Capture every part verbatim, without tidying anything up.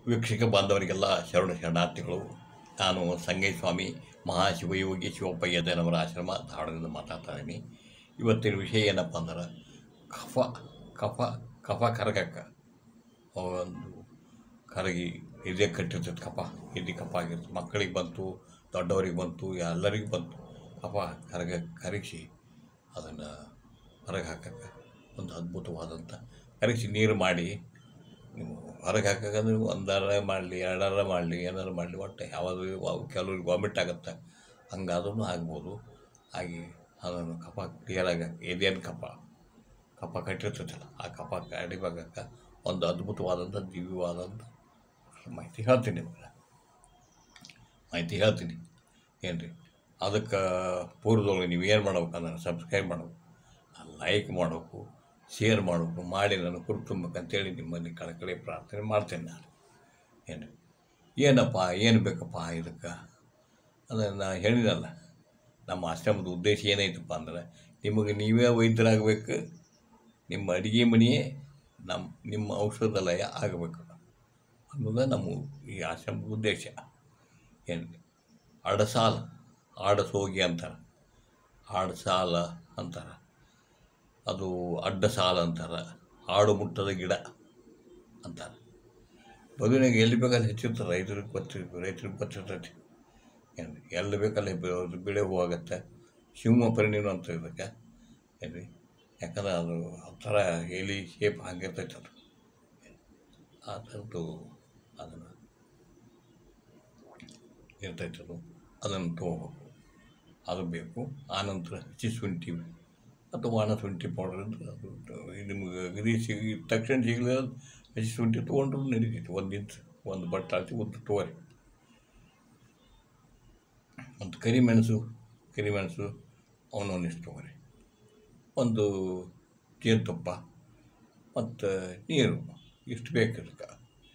ವೀಕ್ಷಕ ಬಾಂಧವರಿಗೆಲ್ಲ ಶರಣ ಶರಣಾರ್ಥಿಗಳು. ನಾನು ಸಂಗೈ ಸ್ವಾಮಿ ಮಹಾಶಿವಯೋಗಿ ಶಿವಪ್ಪಯ್ಯದನವರ ಆಶ್ರಮ ಧಾರವಾಡದಿಂದ ಮಾತಾಡ್ತಾ ಇದ್ದೀನಿ. ಇವತ್ತಿನ ವಿಷಯ ಏನಪ್ಪ ಅಂದ್ರೆ ಕಫ ಕಫ ಕಫ ಕರಗಕ್ಕೆ ಒಂದು ಕರಗಿ ಎದೆ ಕಟ್ಟಿರ್ತೈತೆ. ಕಫ ಎದೆ ಕಫ ಆಗಿರ್ತದೆ. ಮಕ್ಕಳಿಗೆ ಬಂತು, ದೊಡ್ಡವರಿಗೆ ಬಂತು, ಎಲ್ಲರಿಗೂ ಬಂತು. ಕಫ ಕರಗ ಕರಗಿಸಿ ಅದನ್ನು ಹೊರಗೆ ಹಾಕಕ್ಕೆ ಒಂದು ಅದ್ಭುತವಾದಂಥ ಕರಗಿಸಿ ನೀರು ಮಾಡಿ ನೀವು ಹೊರಗೆ ಹಾಕಂದ್ರೆ ಒಂದಾರ ಮಾಡಲಿ, ಎರಡಾರ ಮಾಡಲಿ, ಏನಾರು ಮಾಡಲಿ, ಒಟ್ಟು ಯಾವುದು ಕೆಲವ್ರಿಗೆ ವಾಮಿಟ್ ಆಗುತ್ತೆ, ಹಂಗಾದ್ರೂ ಆಗ್ಬೋದು. ಹಾಗೆ ಅದನ್ನು ಕಫ ಕ್ಲಿಯರಾಗಿ ಎದೇನು ಕಫ ಕಫ ಕಟ್ಟಿರ್ತೈತಲ್ಲ, ಆ ಕಫ ಕಡಿವಾಗಕ್ಕೆ ಒಂದು ಅದ್ಭುತವಾದಂಥ ದಿವ್ಯವಾದಂಥ ಮಾಹಿತಿ ಹೇಳ್ತೀನಿ. ನಿಮಗೆ ಮಾಹಿತಿ ಹೇಳ್ತೀನಿ ಏನು ರೀ. ಅದಕ್ಕೆ ಪೂರ್ವದೊಳಗೆ ನೀವು ಏನು ಮಾಡ್ಬೇಕಂದ್ರೆ ಸಬ್ಸ್ಕ್ರೈಬ್ ಮಾಡಬೇಕು, ಲೈಕ್ ಮಾಡಬೇಕು, ಶೇರ್ ಮಾಡಬೇಕು, ಮಾಡಿ ನಾನು ಕುರು ತುಂಬಬೇಕಂತೇಳಿ ನಿಮ್ಮಲ್ಲಿ ಕಳಕಳಿ ಪ್ರಾರ್ಥನೆ ಮಾಡ್ತೇನೆ. ನಾನು ಏನು ಏನಪ್ಪ ಏನು ಬೇಕಪ್ಪ ಇದಕ್ಕೆ ಅದನ್ನು ಹೇಳಿದಲ್ಲ. ನಮ್ಮ ಆಶ್ರಮದ ಉದ್ದೇಶ ಏನೈತಪ್ಪ ಅಂದ್ರೆ ನಿಮಗೆ ನೀವೇ ವೈದ್ಯರಾಗಬೇಕು, ನಿಮ್ಮ ಅಡುಗೆ ಮನೆಯೇ ನಮ್ಮ ನಿಮ್ಮ ಔಷಧಾಲಯ ಆಗಬೇಕು ಅನ್ನೋದು ನಮ್ಮ ಈ ಆಶ್ರಮದ ಉದ್ದೇಶ. ಏನು ಅಡಸಾಲ ಆಡಸೋಗಿ ಅಂತಾರೆ, ಆಡಸಾಲ ಅಂತಾರೆ, ಅದು ಅಡ್ಡ ಸಾಲ ಅಂತಾರೆ, ಆಡು ಮುಟ್ಟದ ಗಿಡ ಅಂತಾರೆ. ಬದುವಿನಾಗ ಎಲ್ಲಿ ಬೇಕಲ್ಲಿ ಹೆಚ್ಚಿರ್ತಾರೆ. ರೈತರಿಗೆ ಗೊತ್ತಿರ್ಬೇಕು, ರೈತರಿಗೆ ಗೊತ್ತಿರ್ತೈತಿ. ಏನು ಎಲ್ಲಿ ಬೇಕಲ್ಲಿ ಬೆಳೆ ಹೋಗತ್ತೆ. ಶಿವ ಪರಿಣೀನು ಅಂತ ಇದಕ್ಕೆ ಏನು ರೀ. ಯಾಕಂದ್ರೆ ಅದು ಆ ಥರ ಎಲಿ ಶೇಪ್ ಹಾಗಿರ್ತೈತೆ. ಅದು ಆ ಥರದ್ದು ಅದನ್ನು ಇರ್ತೈತೆ. ಅದು ಅದನ್ನು ತೊಗೋಬೇಕು, ಅದು ಬೇಕು. ಆನಂತರ ಹಸಿ ಶುಂಠಿ ಅಥವಾ ಒಣ ಶುಂಠಿ ಪೌಡರ್ ಇದ್ರೆ ಅದು ನಿಮ್ಗೆ ಇದು ಸಿಗಿ ತಕ್ಷಣ ಸಿಗಲಿ. ಹಸಿ ಶುಂಠಿ ತೊಗೊಂಡ್ರು ನಡೀತೈತಿ. ಒಂದು ಇಂಚ್ ಒಂದು ಬಟ್ಟೆ ಹಾಕಿ ಉದ್ದು ತೊಗೊರಿ. ಮತ್ತು ಕರಿಮೆಣಸು ಕರಿಮೆಣಸು ಅವನೊಂದಿಷ್ಟು ತೊಗೊರಿ. ಒಂದು ಜೇನುತುಪ್ಪ ಮತ್ತು ನೀರು ಇಷ್ಟು ಬೇಕು. ಇದಕ್ಕೆ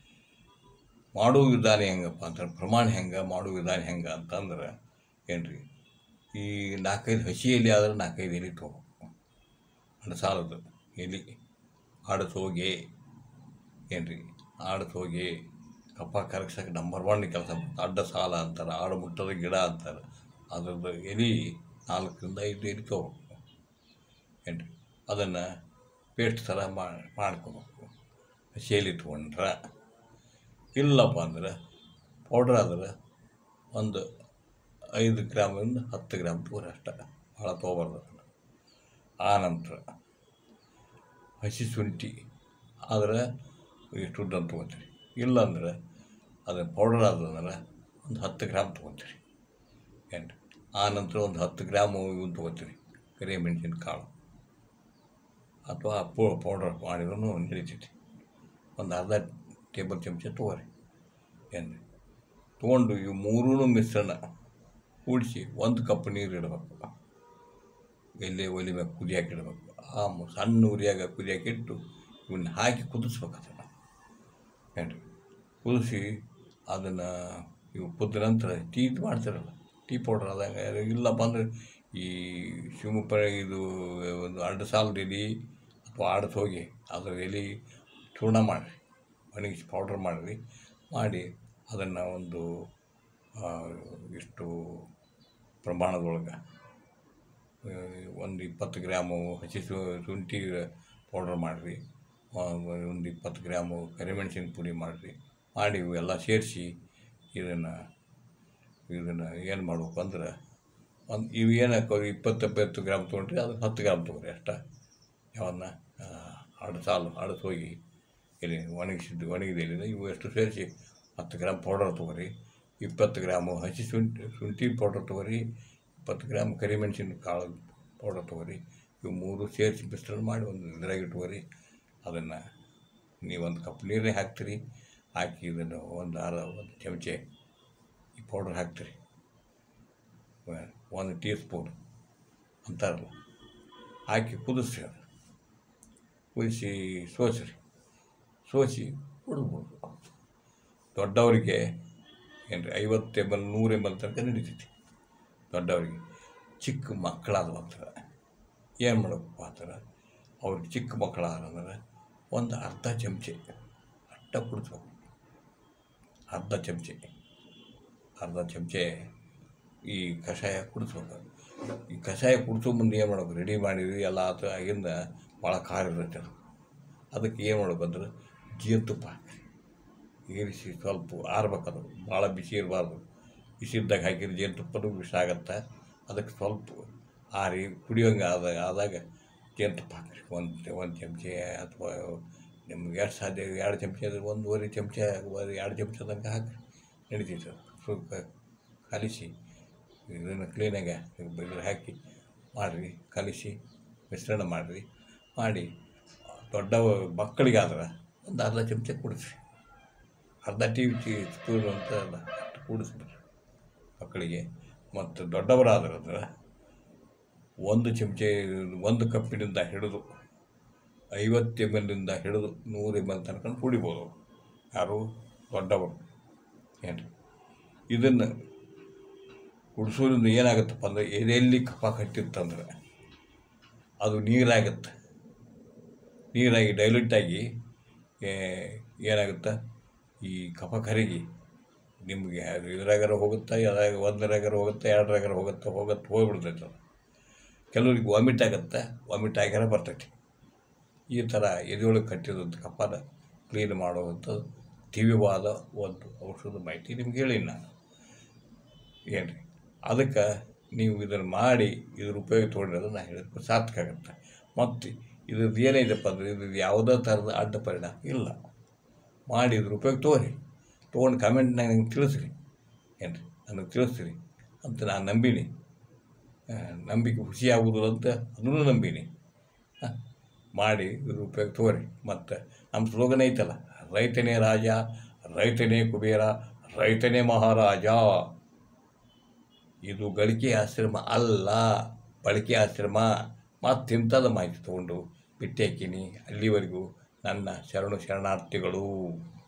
ಮಾಡುವ ವಿಧಾನ ಹೆಂಗಪ್ಪ ಅಂತಂದ್ರೆ ಪ್ರಮಾಣ ಹೆಂಗೆ, ಮಾಡುವ ವಿಧಾನ ಹೆಂಗೆ ಅಂತಂದ್ರೆ ಏನು ರೀ, ಈ ನಾಲ್ಕೈದು ಹಸಿ ಎಲೆ ಆದ್ರೆ ನಾಲ್ಕೈದು ಎಲೆ ತೊಗೋಬೇಕು. ಅಡಸಾಲದು ಎಲೆ ಆಡಸೋಗೆ ಏನು ರೀ, ಆಡಸೋಗೆ ಕಫ ಕರಗ್ಸಕ್ಕೆ ನಂಬರ್ ಒನ್ ಕೆಲಸ ಮಾಡ್ತಾರೆ. ಅಡ್ಡ ಸಾಲ ಅಂತಾರೆ, ಆಡು ಮುಟ್ಟದ ಗಿಡ ಅಂತಾರೆ. ಅದ್ರದ್ದು ಎಲೆ ನಾಲ್ಕರಿಂದ ಐದು ಎಲೆ ತೊಗೋಬೇಕು. ಏನು ರೀ, ಅದನ್ನು ಪೇಸ್ಟ್ ಥರ ಮಾಡ್ಕೋಬೇಕು. ಹಸಿ ಎಲೆ ತೊಗೊಂಡ್ರೆ ಇಲ್ಲಪ್ಪ ಅಂದ್ರೆ ಪೌಡ್ರ್ ಆದ್ರೆ ಒಂದು ಐದು ಗ್ರಾಮಿಂದ ಹತ್ತು ಗ್ರಾಮ್ ತೊಗೊರಿ ಅಷ್ಟೇ, ಭಾಳ ತೊಗೊಬಾರ್ದು. ಆ ನಂತರ ಹಸಿ ಶುಂಠಿ ಆದರೆ ಇಷ್ಟು ಉದ್ದನ್ನು ತೊಗೊತೀರಿ. ಇಲ್ಲಾಂದ್ರೆ ಅದು ಪೌಡರ್ ಆದಂದ್ರೆ ಒಂದು ಹತ್ತು ಗ್ರಾಮ್ ತೊಗೊತೀರಿ. ಏನು ಆ ನಂತರ ಒಂದು ಹತ್ತು ಗ್ರಾಮು ಇವನು ತೊಗೊತೀರಿ ಕರಿಮೆಣಸಿನ ಕಾಳು, ಅಥವಾ ಪೌ ಪೌಡರ್ ಮಾಡಿದ್ರೂ ನಡೀತೈತಿ. ಒಂದು ಅರ್ಧ ಟೇಬಲ್ ಚಮಚ ತೊಗೊರಿ. ಏನು ತೊಗೊಂಡು ಇವು ಮೂರೂ ಮಿಶ್ರಣ ಕೂಡಿಸಿ ಒಂದು ಕಪ್ ನೀರು ಇಡಬೇಕು. ಎಲ್ಲಿ ಒಲಿ ಮೇಲೆ ಕುದಿಯಾಕೆ ಇಡಬೇಕು. ಆ ಸಣ್ಣ ಉರಿಯಾಗ ಕುದಿಯಾಕೆ ಇಟ್ಟು ಇವನ್ನ ಹಾಕಿ ಕುದಿಸ್ಬೇಕು. ಅದನ್ನು ಏನು ಕುದಿಸಿ ಅದನ್ನು ಇವು ಕುದ್ದ ನಂತರ ಟೀ ಮಾಡ್ತಾರಲ್ಲ, ಟೀ ಪೌಡ್ರ್ ಆದಂಗೆ. ಇಲ್ಲಪ್ಪ ಅಂದರೆ ಈ ಶಿವಮೊಗ್ಗ ಇದು ಒಂದು ಅಡ್ಡ ಸಾಲದ ಎಲೆ ಅಥವಾ ಆಡಸ ಹೋಗಿ ಅದರ ಎಲೆ ಚೂರ್ಣ ಮಾಡಿರಿ, ಒಣಗಿಸಿ ಪೌಡ್ರ್ ಮಾಡಿರಿ. ಮಾಡಿ ಅದನ್ನು ಒಂದು ಇಷ್ಟು ಪ್ರಮಾಣದೊಳಗೆ ಒಂದು ಇಪ್ಪತ್ತು ಗ್ರಾಮು ಹಸಿ ಶುಂಠಿ ಪೌಡ್ರ್ ಮಾಡಿರಿ, ಒಂದು ಇಪ್ಪತ್ತು ಗ್ರಾಮು ಕರಿಮೆಣಸಿನ ಪುಡಿ ಮಾಡಿರಿ. ಮಾಡಿ ಇವೆಲ್ಲ ಸೇರಿಸಿ ಇದನ್ನು ಇದನ್ನು ಏನು ಮಾಡ್ಬೇಕು ಅಂದ್ರೆ ಒಂದು ಇವು ಏನು ಹಾಕೋರಿ, ಇಪ್ಪತ್ತು ಇಪ್ಪತ್ತು ಗ್ರಾಮ್ ತೊಗೊಂಡ್ರಿ, ಅದಕ್ಕೆ ಹತ್ತು ಗ್ರಾಮ್ ತೊಗೊರಿ ಅಷ್ಟೇ. ಯಾವನ್ನ ಅಡಸಾಲು ಅಡಸೋಗಿ ಎಲೆ ಒಣಗಿಸಿದ್ದು ಒಣಗಿದ ಎಲೆ ಇವು ಎಷ್ಟು ಸೇರಿಸಿ ಹತ್ತು ಗ್ರಾಮ್ ಪೌಡರ್ ತೊಗೊರಿ. ಇಪ್ಪತ್ತು ಗ್ರಾಮು ಹಸಿ ಶುಂಠಿ ಶುಂಠಿ ಪೌಡರ್ ತೊಗೊರಿ. ಇಪ್ಪತ್ತು ಗ್ರಾಮ್ ಕರಿಮೆಣಸಿನ ಕಾಳು ಪೌಡರ್ ತೊಗೊರಿ. ಇವು ಮೂರು ಸೇರಿಸಿ ಮಿಶ್ರಣ ಮಾಡಿ ಒಂದು ಇದ್ರಾಗ ಇಟ್ಕೊರಿ. ಅದನ್ನು ನೀವು ಒಂದು ಕಪ್ ನೀರೇ ಹಾಕ್ತೀರಿ. ಹಾಕಿ ಇದನ್ನು ಒಂದು ಅರ ಒಂದು ಚಮಚೆ ಈ ಪೌಡ್ರ್ ಹಾಕ್ತೀರಿ. ಒಂದು ಟೀ ಸ್ಪೂನ್ ಅಂತಾರಲ್ಲ ಹಾಕಿ ಕುದಿಸ್ರಿ. ಅದು ಕುದಿಸಿ ಸೋಸಿರಿ. ಸೋಸಿ ಕುಡಿದ್ಬಿಡ್ದು. ದೊಡ್ಡವರಿಗೆ ಏನು ರೀ ಐವತ್ತು ಎಮ್ ಎಲ್ ನೂರು ಎಮ್ ಎಲ್ ತನಕ ನಡೀತೈತಿ ದೊಡ್ಡವರಿಗೆ. ಚಿಕ್ಕ ಮಕ್ಕಳಾದವು ಅಂತಾರೆ ಏನು ಮಾಡಬೇಕಪ್ಪ ಅಂತಾರೆ, ಅವ್ರಿಗೆ ಚಿಕ್ಕ ಮಕ್ಕಳಾದ್ರೆ ಒಂದು ಅರ್ಧ ಚಮಚೆ ಅಟ್ಟ ಕುಡಿಸ್ಬೇಕು. ಅರ್ಧ ಚಮಚೆ ಅರ್ಧ ಚಮಚೆ ಈ ಕಷಾಯ ಕುಡಿಸ್ಬೇಕು. ಈ ಕಷಾಯ ಕುಡಿಸೋ ಮುಂದೆ ಏನು ಮಾಡ್ಬೇಕು, ರೆಡಿ ಮಾಡಿದ್ವಿ ಎಲ್ಲ ಆತು ಆಗಿಂದ ಭಾಳ ಖಾರ ಇರ್ತೈತೆ ಅದು. ಅದಕ್ಕೆ ಏನು ಮಾಡ್ಬೇಕಂದ್ರೆ ಜೇನುತುಪ್ಪ ಹಾಕಿ ಏರಿಸಿ ಸ್ವಲ್ಪ ಆರ್ಬೇಕದು, ಭಾಳ ಬಿಸಿ ಇರಬಾರ್ದು. ಬಿಸಿ ಇದ್ದಾಗ ಹಾಕಿದ್ರೆ ಜೇನುತುಪ್ಪನೂ ವಿಷ ಆಗತ್ತೆ. ಅದಕ್ಕೆ ಸ್ವಲ್ಪ ಆರಿ ಕುಡಿಯೋಂಗೆ ಆದಾಗ ಆದಾಗ ಜೇನುತುಪ್ಪ ಹಾಕಿರಿ. ಒಂದು ಒಂದು ಚಮಚೆ ಅಥವಾ ನಿಮ್ಗೆ ಎಷ್ಟು ಸಾಧ್ಯ ಎರಡು ಚಮಚೆ ಅಂದರೆ ಒಂದೂವರೆ ಚಮಚ ಎರಡು ಚಮಚ ತನಕ ಹಾಕಿ ನಡೀತೈತೆ. ಸ್ವಲ್ಪ ಕಲಿಸಿ ಇದನ್ನು ಕ್ಲೀನಾಗೆ ಇದ್ರ ಹಾಕಿ ಮಾಡಿರಿ, ಕಲಿಸಿ ಮಿಶ್ರಣ ಮಾಡಿರಿ. ಮಾಡಿ ದೊಡ್ಡ ಮಕ್ಕಳಿಗಾದ್ರೆ ಒಂದು ಅರ್ಧ ಚಮಚ ಕುಡಿಸ್ರಿ, ಅರ್ಧ ಟಿ ವಿ ಸ್ಪೂನ್ ಅಂತ ಅಷ್ಟು ಕೂಡಿಸ್ಬಿಡ್ರಿ ಮಕ್ಕಳಿಗೆ. ಮತ್ತು ದೊಡ್ಡವರಾದ್ರೆ ಅಂದ್ರೆ ಒಂದು ಚಮಚೆ ಒಂದು ಕಪ್ಪಿನಿಂದ ಹಿಡಿದು ಐವತ್ತು ಎಮ್ ಎಲ್ಲಿಂದ ಹಿಡಿದು ನೂರು ಎಮ್ ಎಲ್ ತನಕ ಕುಡಿಬೋದು ಯಾರು ದೊಡ್ಡವರು. ಏನು ಇದನ್ನು ಕುಡಿಸೋದ್ರಿಂದ ಏನಾಗುತ್ತಪ್ಪ ಅಂದರೆ ಎದೆಯಲ್ಲಿ ಕಫ ಕಟ್ಟಿತ್ತಂದ್ರೆ ಅದು ನೀರಾಗುತ್ತೆ. ನೀರಾಗಿ ಡೈಲ್ಯೂಟಾಗಿ ಏನಾಗುತ್ತೆ, ಈ ಕಫ ಕರಗಿ ನಿಮಗೆ ಇದ್ರಾಗಾರ ಹೋಗುತ್ತೆ, ಯಾವ್ದಾಗ ಒಂದರಾಗಾರ ಹೋಗುತ್ತೆ, ಎರಡರಾಗಾರ ಹೋಗುತ್ತೆ ಹೋಗುತ್ತೆ ಹೋಗ್ಬಿಡ್ತೈತೆ ಅದು. ಕೆಲವ್ರಿಗೆ ವಾಮಿಟ್ ಆಗುತ್ತೆ, ವಾಮಿಟ್ ಆಗ್ಯಾರ ಬರ್ತೈತಿ. ಈ ಥರ ಎದೆಯೊಳಗೆ ಕಟ್ಟಿದಂಥ ಕಫನ ಕ್ಲೀನ್ ಮಾಡುವಂಥದ್ದು ದಿವ್ಯವಾದ ಒಂದು ಔಷಧದ ಮಾಹಿತಿ ನಿಮ್ಗೆ ಹೇಳಿ ನಾನು. ಏನು ರೀ, ಅದಕ್ಕೆ ನೀವು ಇದನ್ನು ಮಾಡಿ ಇದ್ರ ಉಪಯೋಗ ತೊಗೊಂಡ್ರೆ ನಾನು ಹೇಳಿದ್ರೆ ಸಾರ್ಥಕ ಆಗುತ್ತೆ. ಮತ್ತು ಇದ್ರದ್ದು ಏನೈತಪ್ಪ ಅಂದರೆ ಇದ್ರದ್ದು ಯಾವುದೇ ಥರದ ಅಡ್ಡ ಪರಿಣಾಮ ಇಲ್ಲ. ಮಾಡಿ ಇದ್ರ ಉಪಯೋಗ ತೊಗೊರಿ, ತೊಗೊಂಡು ಕಮೆಂಟ್ನಾಗ ನಂಗೆ ತಿಳಿಸ್ರಿ. ಏನು ರೀ, ನನಗೆ ತಿಳಿಸ್ರಿ ಅಂತ ನಾನು ನಂಬೀನಿ. ನಂಬಿಕೆ ಖುಷಿಯಾಗುವುದು ಅಂತ ಅದನ್ನು ನಂಬೀನಿ. ಮಾಡಿ ಇದ್ರ ಉಪಯೋಗ ತೊಗೊರಿ. ಮತ್ತು ನಮ್ಮ ಸ್ಲೋಗನ್ ಐತಲ್ಲ, ರೈತನೇ ರಾಜ, ರೈತನೇ ಕುಬೇರ, ರೈತನೇ ಮಹಾರಾಜ. ಇದು ಗಳಿಕೆ ಆಶ್ರಮ ಅಲ್ಲ, ಬಳಕೆ ಆಶ್ರಮ. ಮತ್ತು ಇಂಥದ್ದು ಮಾಹಿತಿ ತೊಗೊಂಡು ಬಿಟ್ಟು ಹಾಕೀನಿ. ಅಲ್ಲಿವರೆಗೂ ನನ್ನ ಶರಣು ಶರಣಾರ್ಥಿಗಳು.